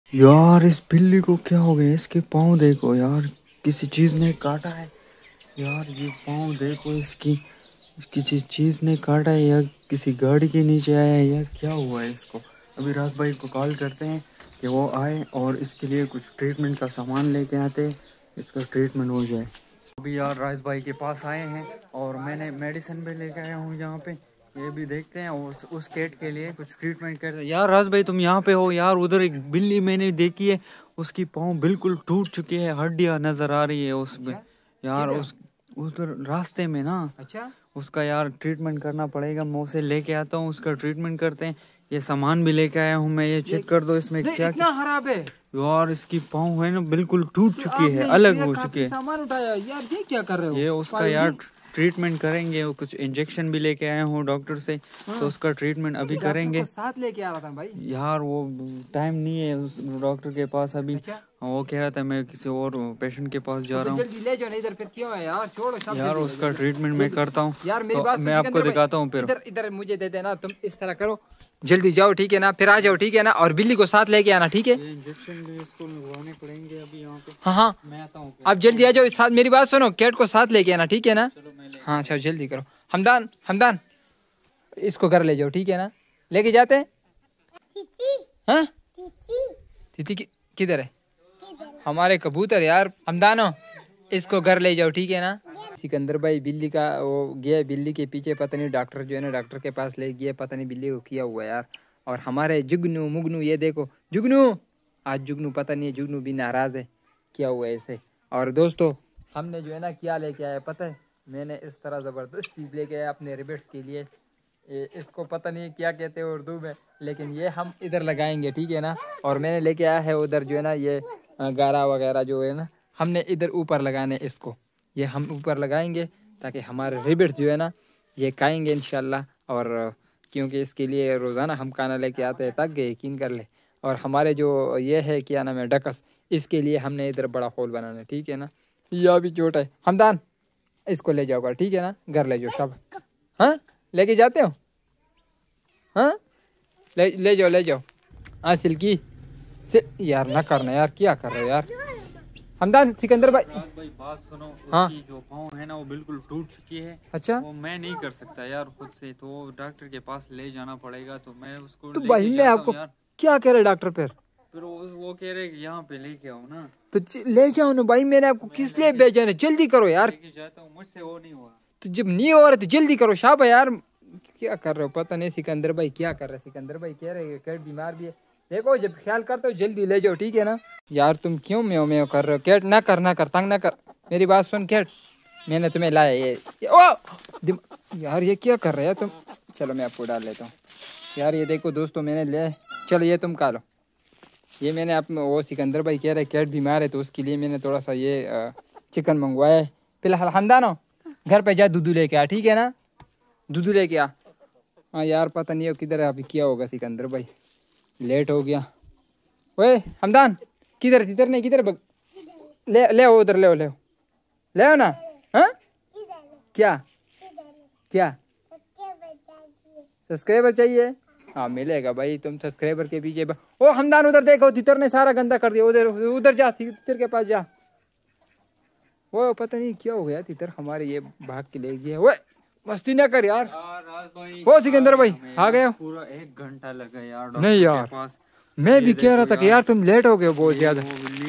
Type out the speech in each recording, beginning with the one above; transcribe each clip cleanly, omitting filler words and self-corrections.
यार इस बिल्ली को क्या हो गया? इसके पाँव देखो यार, किसी चीज ने काटा है। यार ये पाँव देखो इसकी, किसी चीज ने काटा है या किसी गाड़ी के नीचे आया है या क्या हुआ है इसको। अभी राज भाई को कॉल करते हैं कि वो आए और इसके लिए कुछ ट्रीटमेंट का सामान लेके आते हैं, इसका ट्रीटमेंट हो जाए। अभी यार राज भाई के पास आए हैं और मैंने मेडिसिन भी लेके आया हूँ यहाँ पे। ये भी देखते हैं उस कैट के लिए कुछ ट्रीटमेंट करते हैं। यार राज भाई तुम यहाँ पे हो यार? उधर एक बिल्ली मैंने देखी है, उसकी पाँव बिल्कुल टूट चुकी है, हड्डियाँ नजर आ रही है उसमें। यार उस उधर रास्ते में ना। अच्छा, उसका यार ट्रीटमेंट करना पड़ेगा। मैं उसे लेके आता हूँ, उसका ट्रीटमेंट करते हैं। ये सामान भी लेके आया हूँ मैं, ये चेक कर दो इसमें क्या इतना खराब है यार। इसकी पाँव है ना बिल्कुल टूट चुकी है, अलग हो चुकी है। सामान उठाया यार, ये क्या कर रहे हो? ये उसका यार ट्रीटमेंट करेंगे, वो कुछ इंजेक्शन भी लेके आए हूँ डॉक्टर से। तो उसका ट्रीटमेंट अभी करेंगे। साथ लेके आ रहा था भाई यार वो टाइम नहीं है उस डॉक्टर के पास अभी। अच्छा? वो कह रहा था मैं किसी और पेशेंट के पास जा रहा हूँ। जल्दी ले जाओ, इधर फिर क्यों है यार? छोड़ो सब यार उसका ट्रीटमेंट मैं करता हूँ यार। मेरी बात मैं आपको दिखाता हूँ। फिर इधर इधर मुझे दे देना, तुम इस तरह करो, जल्दी जाओ ठीक है ना, फिर आ जाओ ठीक है ना, और बिल्ली को साथ लेके आना ठीक है। इंजेक्शन भी इसको लगवाने पड़ेंगे अभी यहाँ पे। हाँ हाँ मैं आता हूँ। आप जल्दी आ जाओ साथ, मेरी बात सुनो, कैट को साथ लेके आना ठीक है ना। हाँ अच्छा जल्दी करो। हमदान हमदान इसको घर ले जाओ ठीक है ना, लेके जाते हैं। हाँ तीती किधर है? हमारे कबूतर यार। हमदानो इसको घर ले जाओ ठीक है ना। सिकंदर भाई बिल्ली का वो गया, बिल्ली के पीछे पता नहीं डॉक्टर जो है ना डॉक्टर के पास ले गया, पता नहीं बिल्ली को किया हुआ यार। और हमारे जुगनू मुगनू ये देखो, जुगनू आज जुगनू पता नहीं, जुगनू भी नाराज है, क्या हुआ ऐसे। और दोस्तों हमने जो है ना क्या लेके आया पता है? मैंने इस तरह ज़बरदस्त चीज़ लेके आया अपने रेबिट्स के लिए। इसको पता नहीं क्या कहते हैं उर्दू में, लेकिन ये हम इधर लगाएंगे ठीक है ना। और मैंने लेके आया है उधर जो है ना ये गारा वगैरह जो है ना, हमने इधर ऊपर लगाने इसको, ये हम ऊपर लगाएंगे ताकि हमारे रेबिट्स जो है ना ये खाएंगे इंशाल्लाह। और क्योंकि इसके लिए रोज़ाना हम खाना लेके आते हैं, तक गए यकीन कर ले। और हमारे जो ये है क्या नाम है डकस, इसके लिए हमने इधर बड़ा होल बनाना है ठीक है ना। यह भी छोटा है। हमदान इसको ले जाओ घर ठीक है ना, घर ले जाओ सब। हाँ लेके जाते हो? हाँ ले जाओ ले जाओ। हाँ सिल्की से यार ना करना यार, क्या कर रहे हो यार? हमदान सिकंदर भाई बात सुनो। हाँ उसकी जो पाँव है ना वो बिल्कुल टूट चुकी है। अच्छा वो मैं नहीं कर सकता यार खुद से, तो डॉक्टर के पास ले जाना पड़ेगा। तो मैं उसको तो भाई मैं आपको क्या कह रहे डॉक्टर फिर वो कह रहे कि यहाँ पे लेके आओ ना। तो ले जाओ ना भाई, मैंने आपको किस लिए भेजा है? जल्दी करो यार। लेके जाता हूँ, मुझसे वो नहीं हुआ। तो जब नहीं हो रहा तो जल्दी करो शाबा यार। क्या कर रहे हो पता नहीं सिकंदर भाई क्या कर रहे? सिकंदर भाई कह रहे कैट बीमार भी है। देखो जब ख्याल करते हो जल्दी ले जाओ ठीक है ना। यार तुम क्यों म्यो कर रहे हो? कैट ना कर तंग ना कर, मेरी बात सुन कैट, मैंने तुम्हें लाया ये ओ यार ये क्या कर रहे हो तुम? चलो मैं आपको डाल लेता हूँ यार। ये देखो दोस्तों मैंने ले, चलो ये तुम खा लो। ये मैंने आप वो सिकंदर भाई कह रहे कैट बीमार है तो उसके लिए मैंने थोड़ा सा ये चिकन मंगवाया है। फिलहाल हमदानो घर पे जा दूध लेके आ ठीक है ना, दूध लेके आ। हाँ यार पता नहीं किधर है अभी, क्या होगा सिकंदर भाई, लेट हो गया। ओए हमदान किधर किधर नहीं किधर ले ले उधर ले ले ले ना। हाँ क्या क्या सब्सक्राइबर चाहिए? हाँ मिलेगा भाई, तुम सब्सक्राइबर के पीछे ओ हमदान उधर देखो, तितर ने सारा गंदा कर दिया। उधर उधर जा, तितर के पास जा। वो पता नहीं क्या हो गया, तितर हमारे ये भाग के ले गया। वो मस्ती ना कर यार। ओ सिकंदर भाई आ गए? पूरा 1 घंटा लगा यार नहीं यार मैं भी कह रहा था कि यार तुम लेट हो गए बहुत ज्यादा।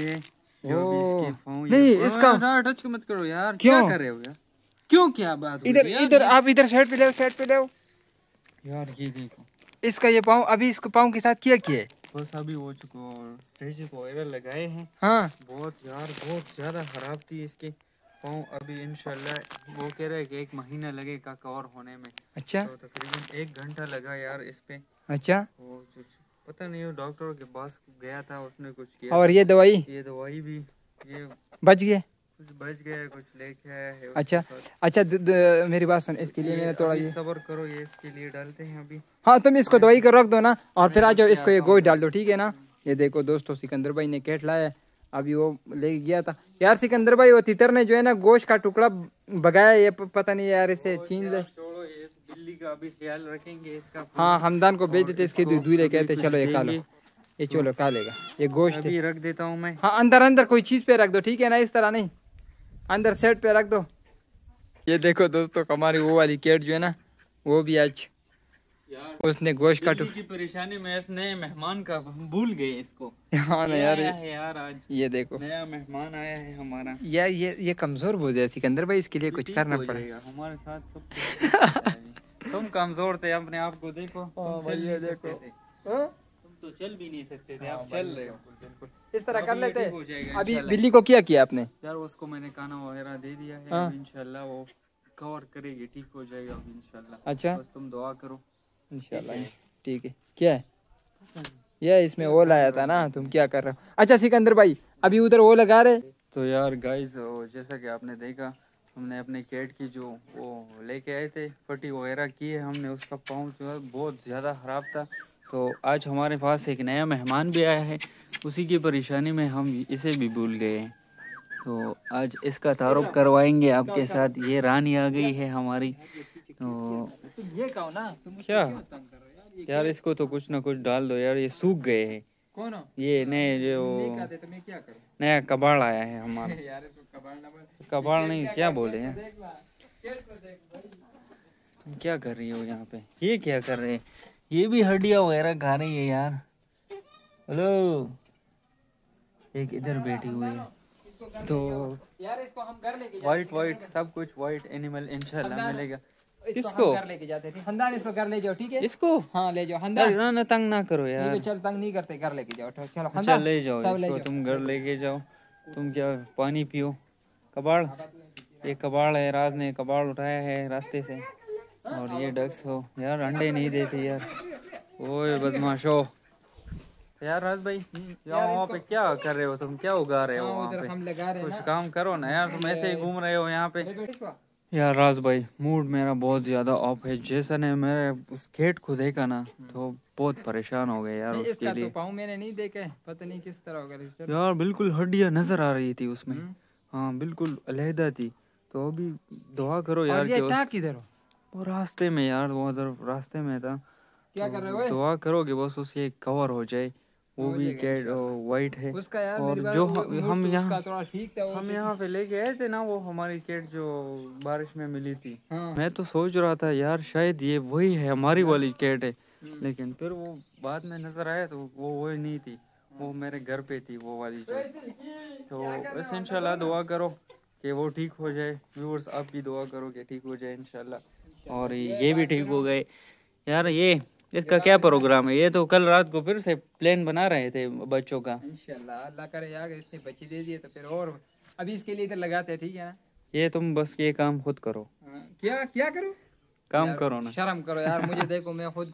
नहीं इसका टच मत करो यार, क्यों क्या कर रहे हो यार? क्यों क्या बात? इधर इधर आप इधर साइड पे ले, साइड पे ले यार। ये देखो इसका ये पाँव, अभी इसको पाँव के साथ क्या किया है? बस अभी हो चुका और स्टेज वगैरह लगाए हैं। हाँ बहुत यार बहुत ज्यादा खराब थी इसके पाँव। अभी इंशाल्लाह वो कह रहे हैं कि 1 महीना लगेगा कवर होने में। अच्छा तो तकरीबन 1 घंटा लगा यार इस पे। अच्छा वो पता नहीं, वो डॉक्टर के पास गया था, उसने कुछ किया। और ये दवाई भी ये बच गए, कुछ बच गया, कुछ लेके आया है। अच्छा अच्छा मेरी बात सुन, इसके लिए मैंने थोड़ा ये सब्र करो, ये इसके लिए डालते हैं अभी। हाँ तुम इसको दवाई को रख दो ना और फिर आ जाओ, इसको ये गोश्त डाल दो ठीक है ना। ये देखो दोस्तों सिकंदर भाई ने कैट लाया, अभी वो ले गया था यार। सिकंदर भाई वो तितर ने जो है ना गोश्त का टुकड़ा भगाया, ये पता नहीं यार इसे छीन ले। छोड़ो इस बिल्ली का अभी ख्याल रखेंगे इसका। हाँ हमदान को भेज देते, इसके दूध लेके आते। चलो ये खा लो। ये चलो खा लेगा, ये गोश्त अभी रख देता हूँ मैं। हाँ अंदर अंदर कोई चीज पे रख दो, ठीक है ना, इस तरह नहीं, अंदर सेट पे रख दो। ये देखो दोस्तों हमारी वो वाली कैट जो है ना, वो भी आज उसने गोश्त का की परेशानी में इस नए मेहमान का भूल गए इसको। हाँ ना यार, यार आज ये देखो नया मेहमान आया है हमारा। यार ये कमजोर बोझ है सिकंदर भाई, इसके लिए कुछ करना पड़ेगा हमारे साथ सब। तुम कमजोर थे, अपने आप को देखो। ये देखो तुम तो चल भी नहीं सकते थे, आप चल रहे हो। इस तरह कर लेते हैं। अभी बिल्ली को क्या किया आपने? यार उसको मैंने खाना वगैरह दे दिया है, इंशाल्लाह वो कवर करेगी, ठीक हो जाएगा इंशाल्लाह। अच्छा बस तुम दुआ करो इंशाल्लाह। ठीक है, क्या है ये इसमें वो लाया था ना, तुम क्या कर रहे हो? अच्छा सिकंदर भाई अभी उधर वो लगा रहे। तो यार गाइस जैसा कि आपने देखा, हमने अपने कैट की जो वो लेके आए थे, पट्टी वगैरह की है हमने, उसका पाँव जो है बहुत ज़्यादा ख़राब था। तो आज हमारे पास एक नया मेहमान भी आया है, उसी की परेशानी में हम इसे भी भूल गए हैं। तो आज इसका तारुफ करवाएंगे आपके साथ। ये रानी आ गई है हमारी। तो ये कहो ना तुम क्या यार, इसको तो कुछ ना कुछ डाल दो यार, ये सूख गए हैं। कौन हो? ये नए जो तो मैं क्या करूं? नया कबाड़ आया है हमारा। यार इसको कबाड़ ना बोल। कबाड़ नहीं, क्या बोले हैं? तुम क्या कर रही हो यहाँ पे? ये क्या कर रहे हैं? ये भी हड्डियाँ वगैरह खा रही है यार। हेलो, एक इधर बैठी हुई है। तो यार इसको हम घर लेके वाइट सब कुछ वाइट एनिमल इंशाल्लाह मिलेगा। इसको घर लेके जाते थे। हमदान इसको घर ले जाओ, ठीक है? इसको हाँ ले जाओ हमदान। ना तंग ना करो यार। चल तंग नहीं करते, घर लेके जाओ। चलो अच्छा ले जाओ इसको, तुम घर लेके जाओ। तुम क्या पानी पियो। कबाड़, ये कबाड़ है, राज ने कबाड़ उठाया है रास्ते से। और ये डक्स हो यार, अंडे नहीं देते यार। ओए बदमाशो यार। राज भाई यार वहाँ पे क्या कर रहे हो तुम? क्या उगा रहे हो वहाँ पे? हम लगा रहे हैं कुछ काम करो ना यार, तुम ऐसे ही घूम रहे हो यहाँ पे। यार राज भाई मूड मेरा बहुत ज्यादा ऑफ है। जैसा ने मैं उस कैट को देखा ना, तो बहुत परेशान हो गए यार उसके लिए। पाँव मैंने नहीं देखे, पता नहीं किस तरह होगा यार। बिल्कुल हड्डियाँ नजर आ रही थी उसमें। हाँ बिल्कुल अलहदा थी। तो अभी दुआ करो यार कि किधर हो? वो रास्ते में यार, वो उधर रास्ते में था। क्या कर रहे हो? दुआ करोगे बस उसे कवर हो जाए। वो भी कैट वाइट है। उसका यार और जो हम यहाँ पे लेके आए थे ना, वो हमारी कैट जो बारिश में मिली थी। मैं तो सोच रहा था यार शायद ये वही है, हमारी वाली कैट है। लेकिन फिर वो बाद में नजर आया तो वो वही नहीं थी, वो मेरे घर पे थी वो वाली जो। तो बस इंशाल्लाह दुआ करो कि वो ठीक हो जाए। व्यूअर्स आप भी दुआ करो कि ठीक हो जाए इंशाल्लाह। और ये भी ठीक हो गए यार। ये इसका क्या प्रोग्राम है? ये तो कल रात को फिर से प्लान बना रहे थे बच्चों का। इंशाल्लाह अल्लाह करे यार, इसने बच्चे दे दिए तो फिर और अभी इसके लिए इधर लगाते हैं, ठीक है ना? ये तुम बस ये काम खुद करो। क्या क्या करूं? काम करो ना, शर्म करो यार। मुझे देखो मैं खुद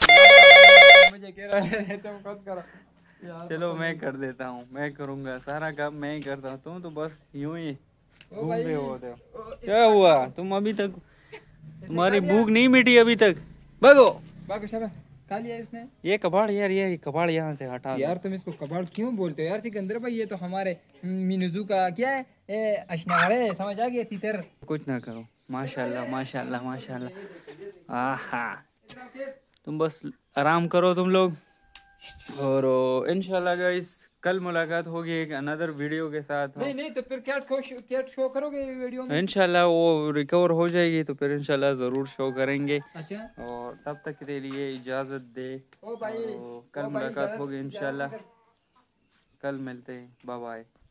मुझे कह रहा है तुम खुद करो। चलो मैं कर देता हूँ, मैं करूँगा सारा काम, मैं ही करता हूँ। तुम तो बस यूं ही घूम रहे होते हो। क्या हुआ? तुम अभी तक, तुम्हारी भूख नहीं मिटी अभी तक? भागो शाबाश, खा लिया इसने। ये कबाड़ यार, ये कबाड़ यहाँ से हटा यार। तुम इसको कबाड़ क्यों बोलते हो यार सिकंदर भाई? ये तो हमारे मिनुजू का क्या है, अशनारे, समझ आ गया तीतर। कुछ ना करो, माशाल्लाह माशाल्लाह माशाल्लाह। आहा, तुम बस आराम करो तुम लोग। और इंशाल्लाह गाइस कल मुलाकात होगी एक अनदर वीडियो के साथ। नहीं तो फिर कैट शो करोगे वीडियो में? इंशाल्लाह वो रिकवर हो जाएगी तो फिर इंशाल्लाह जरूर शो करेंगे। अच्छा, और तब तक के लिए इजाजत दे। ओ भाई, कल मुलाकात होगी इंशाल्लाह। कल मिलते हैं, बाय बाय।